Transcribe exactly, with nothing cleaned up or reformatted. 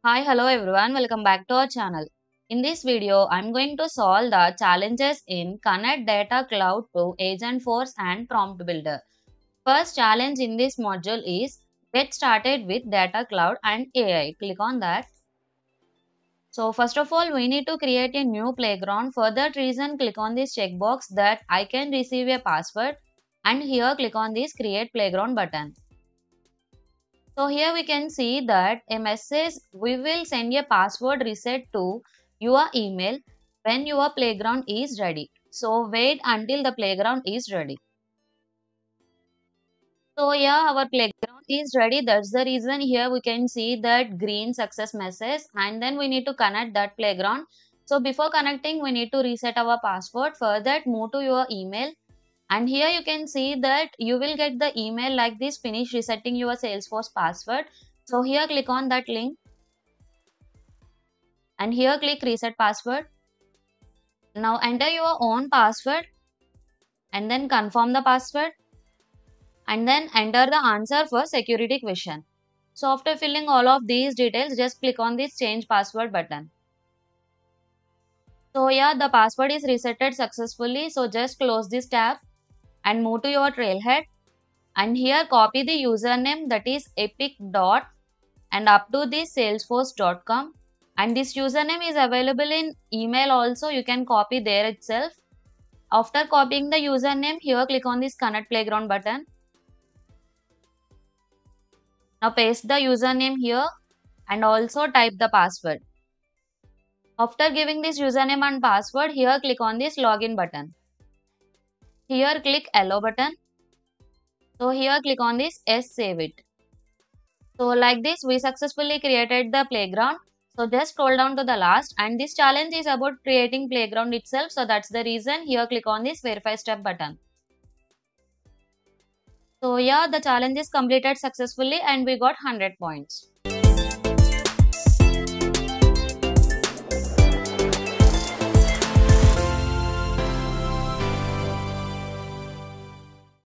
Hi, hello everyone, welcome back to our channel. In this video, I'm going to solve the challenges in Connect Data Cloud to Agentforce and Prompt Builder. First challenge in this module is get started with Data Cloud and A I. Click on that. So first of all, we need to create a new playground. For that reason, click on this checkbox that I can receive a password and here click on this create playground button. So here we can see that a message we will send a password reset to your email when your playground is ready. So wait until the playground is ready. So yeah, our playground is ready. That's the reason here we can see that green success message and then we need to connect that playground. So before connecting, we need to reset our password. For that, move to your email. And here you can see that you will get the email like this, finish resetting your Salesforce password. So here click on that link and here click reset password. Now enter your own password and then confirm the password and then enter the answer for security question. So after filling all of these details, just click on this change password button. So yeah, the password is resetted successfully. So just close this tab and move to your trailhead and here copy the username, that is epic dot and up to this salesforce dot com, and this username is available in email also, you can copy there itself. After copying the username, here click on this connect playground button. Now paste the username here and also type the password. After giving this username and password, here click on this login button. Here click allow button. So here click on this yes save it. So like this we successfully created the playground. So just scroll down to the last and this challenge is about creating playground itself. So that's the reason here click on this verify step button. So yeah, the challenge is completed successfully and we got one hundred points.